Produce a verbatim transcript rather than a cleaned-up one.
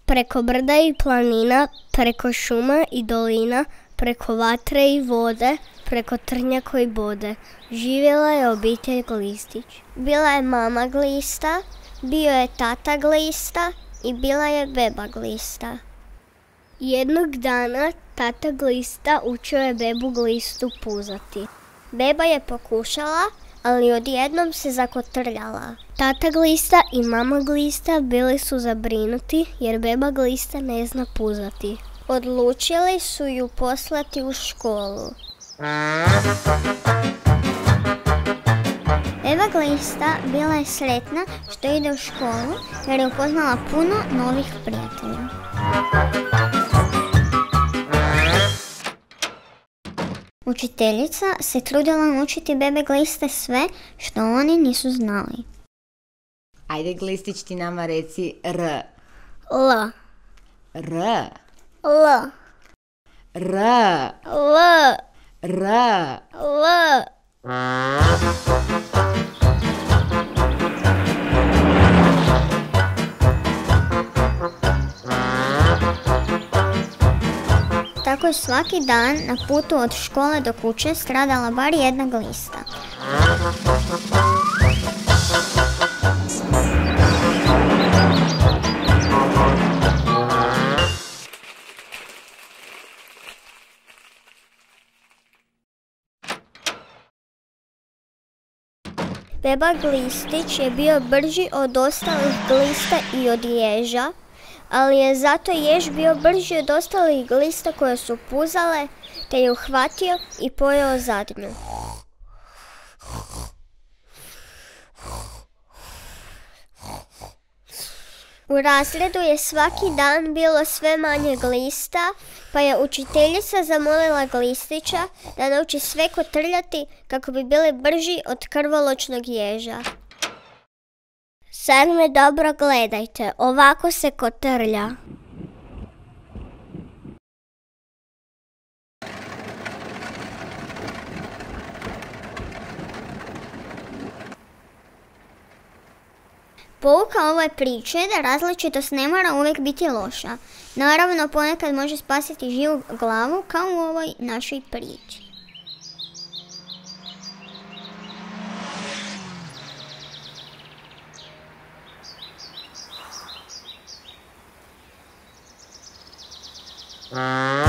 Preko brda i planina, preko šuma i dolina, preko vatre i vode, preko trnja koji bode, živjela je obitelj Glistić. Bila je mama Glista, bio je tata Glista i bila je beba Glista. Jednog dana tata Glista učio je bebu Glistu puzati. Beba je pokušala, ali odjednom se zakotrljala. Tata Glista i mama Glista bili su zabrinuti jer beba Glista ne zna puzati. Odlučili su ju poslati u školu. Beba Glista bila je sretna što ide u školu jer je upoznala puno novih prijatelja. Učiteljica se trudila naučiti bebe Gliste sve što oni nisu znali. Ajde, Glistić, ti nama reci R. L. R. L. R. L. R. L. Tako je svaki dan na putu od škole do kuće stradala bar jedna glista. Beba Glistić je bio brži od ostalih glista i od ježa, ali je zato jež bio brži od ostalih glista koje su puzale, te je uhvatio i pojeo zadnju. U razredu je svaki dan bilo sve manje glista, pa je učiteljica zamolila Glistića da nauči sve kotrljati kako bi bili brži od krvoločnog ježa. Sad me dobro gledajte, ovako se kotrlja. Pouka ove priče je da različitost ne mora uvijek biti loša. Naravno, ponekad može spasiti živu glavu kao u ovoj našoj priči. Ah.